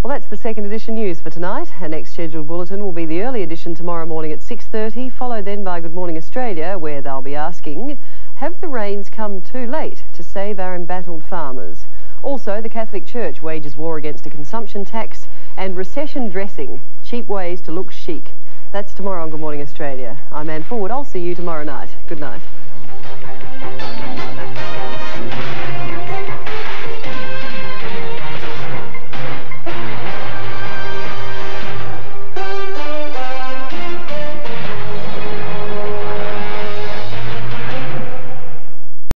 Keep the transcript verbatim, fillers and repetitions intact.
Well, that's the second edition news for tonight. Our next scheduled bulletin will be the early edition tomorrow morning at six thirty, followed then by Good Morning Australia, where they'll be asking, have the rains come too late to save our embattled farmers? Also, the Catholic Church wages war against a consumption tax, and recession dressing, cheap ways to look chic. That's tomorrow on Good Morning Australia. I'm Anne Fulwood. I'll see you tomorrow night. Good night.